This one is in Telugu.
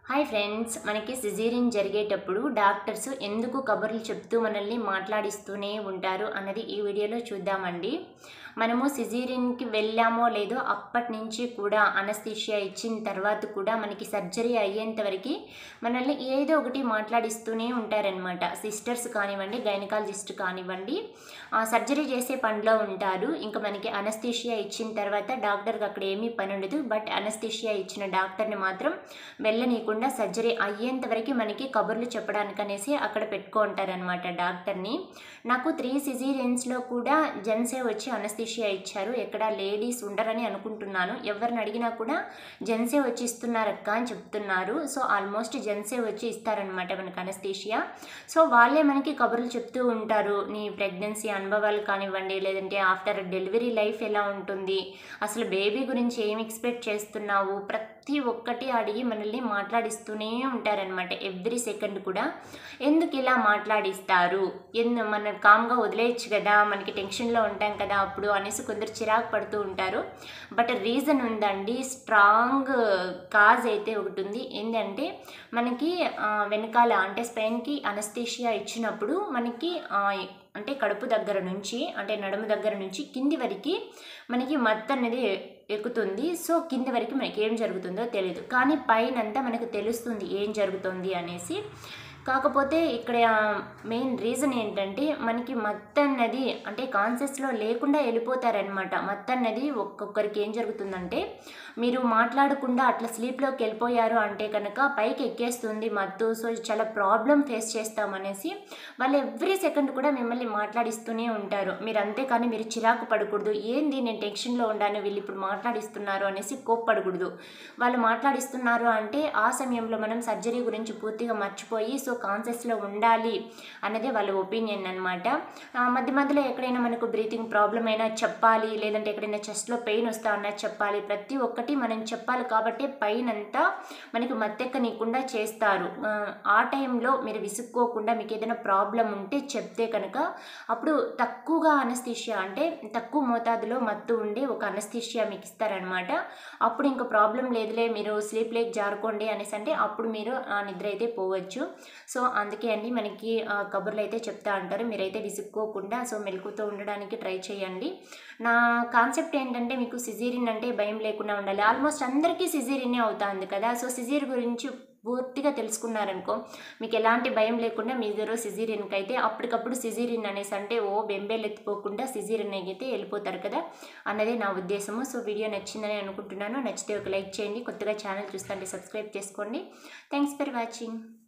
హాయ్ ఫ్రెండ్స్, మనకి సిజేరియన్ జరిగేటప్పుడు డాక్టర్స్ ఎందుకు కబుర్లు చెప్తూ మనల్ని మాట్లాడిస్తూనే ఉంటారు అన్నది ఈ వీడియోలో చూద్దామండి. మనము సిజేరియన్కి వెళ్ళామో లేదో అప్పటి నుంచి కూడా అనస్థీషియా ఇచ్చిన తర్వాత కూడా మనకి సర్జరీ అయ్యేంత వరకు మనల్ని ఏదో ఒకటి మాట్లాడిస్తూనే ఉంటారనమాట. సిస్టర్స్ కానివ్వండి, గైనకాలజిస్ట్ కానివ్వండి, సర్జరీ చేసే పనిలో ఉంటారు. ఇంకా మనకి అనస్థీషియా ఇచ్చిన తర్వాత డాక్టర్కి అక్కడ ఏమీ పని ఉండదు. బట్ అనస్థీషియా ఇచ్చిన డాక్టర్ని మాత్రం వెళ్ళనీయకుండా సర్జరీ అయ్యేంత వరకు మనకి కబుర్లు చెప్పడానికి అనేసి అక్కడ పెట్టుకుంటారనమాట డాక్టర్ని. నాకు 3 సిజేరియన్స్లో కూడా జెంట్సే వచ్చి అనస్థీషియా ఇచ్చారు. ఎక్కడ లేడీస్ ఉండరని అనుకుంటున్నాను. ఎవరిని అడిగినా కూడా జెంట్సే వచ్చి ఇస్తున్నారక్క అని చెప్తున్నారు. సో ఆల్మోస్ట్ జెంట్సే వచ్చి ఇస్తారనమాట మనకి అనస్థీషియా. సో వాళ్ళే మనకి కబుర్లు చెప్తూ ఉంటారు. నీ ప్రెగ్నెన్సీ అనుభవాలు కానివ్వండి, లేదంటే ఆఫ్టర్ డెలివరీ లైఫ్ ఎలా ఉంటుంది, అసలు బేబీ గురించి ఏం ఎక్స్పెక్ట్ చేస్తున్నావు, ప్రతి ఒక్కటి అడిగి మనల్ని మాట్లాడిస్తూనే ఉంటారనమాట. ఎవ్రీ సెకండ్ కూడా ఎందుకు ఇలా మాట్లాడిస్తారు, మన కామ్గా వదిలేయచ్చు కదా, మనకి టెన్షన్లో ఉంటాం కదా అప్పుడు అనేసి కొందరు చిరాకు పడుతూ ఉంటారు. బట్ రీజన్ ఉందండి, స్ట్రాంగ్ కాజ్ అయితే ఒకటి ఉంది. ఏంటంటే మనకి వెనకాల అంటే స్పెయిన్కి అనస్థీషియా ఇచ్చినప్పుడు మనకి అంటే కడుపు దగ్గర నుంచి అంటే నడుము దగ్గర నుంచి కింది వరకు మనకి మత్తు అనేది ఎక్కుతుంది. సో కింది వరకు మనకి ఏం జరుగుతుందో తెలియదు, కానీ పైనంతా మనకు తెలుస్తుంది ఏం జరుగుతుంది అనేసి. కాకపోతే ఇక్కడ మెయిన్ రీజన్ ఏంటంటే మనకి మత్తు అన్నది అంటే కాన్షియస్లో లేకుండా వెళ్ళిపోతారనమాట. మత్తు అన్నది ఒక్కొక్కరికి ఏం జరుగుతుందంటే, మీరు మాట్లాడకుండా అట్లా స్లీప్లోకి వెళ్ళిపోయారు అంటే కనుక పైకి ఎక్కేస్తుంది మత్తు. సో చాలా ప్రాబ్లం ఫేస్ చేస్తామనేసి వాళ్ళు ఎవ్రీ సెకండ్ కూడా మిమ్మల్ని మాట్లాడిస్తూనే ఉంటారు. మీరు అంతేకాని మీరు చిరాకు పడకూడదు. ఏంది నేను టెన్షన్లో ఉండాను, వీళ్ళు ఇప్పుడు మాట్లాడిస్తున్నారు అనేసి కోప్పడకూడదు. వాళ్ళు మాట్లాడిస్తున్నారు అంటే ఆ సమయంలో మనం సర్జరీ గురించి పూర్తిగా మర్చిపోయి సో కాన్షియస్లో ఉండాలి అన్నదే వాళ్ళ ఒపీనియన్ అనమాట. మధ్య మధ్యలో ఎక్కడైనా మనకు బ్రీతింగ్ ప్రాబ్లం అయినా చెప్పాలి, లేదంటే ఎక్కడైనా చెస్ట్లో పెయిన్ వస్తా అన్నా చెప్పాలి. ప్రతి ఒక్కటి మనం చెప్పాలి కాబట్టి పైనంతా మనకి మత్తెక్కనీయకుండా చేస్తారు. ఆ టైంలో మీరు విసుక్కోకుండా మీకు ఏదైనా ప్రాబ్లం ఉంటే చెప్తే కనుక అప్పుడు తక్కువగా అనస్థీషియా అంటే తక్కువ మోతాదులో మత్తు ఉండే ఒక అనస్థీషియా మీకు ఇస్తారనమాట. అప్పుడు ఇంకా ప్రాబ్లం లేదులే, మీరు స్లీప్ లేక్ జారుకోండి అనేసి అంటే అప్పుడు మీరు నిద్ర అయితే పోవచ్చు. సో అందుకే అండి మనకి కబుర్లు అయితే చెప్తా అంటారు. మీరైతే విసుక్కోకుండా సో మెలకుతో ఉండడానికి ట్రై చేయండి. నా కాన్సెప్ట్ ఏంటంటే, మీకు సిజేరియన్ అంటే భయం లేకుండా ఉండాలి. ఆల్మోస్ట్ అందరికీ సిజేరియనే అవుతుంది కదా. సో సిజేర్ గురించి పూర్తిగా తెలుసుకున్నారనుకో మీకు ఎలాంటి భయం లేకుండా మీరు సిజేరియన్కి అయితే అప్పటికప్పుడు సిజేరియన్ అనేసి అంటే బెంబేలు ఎత్తిపోకుండా సిజేరియన్ అయితే వెళ్ళిపోతారు కదా అన్నదే నా ఉద్దేశము. సో వీడియో నచ్చిందని అనుకుంటున్నాను. నచ్చితే ఒక లైక్ చేయండి. కొత్తగా ఛానల్ చూస్తుంటే సబ్స్క్రైబ్ చేసుకోండి. Thanks for watching.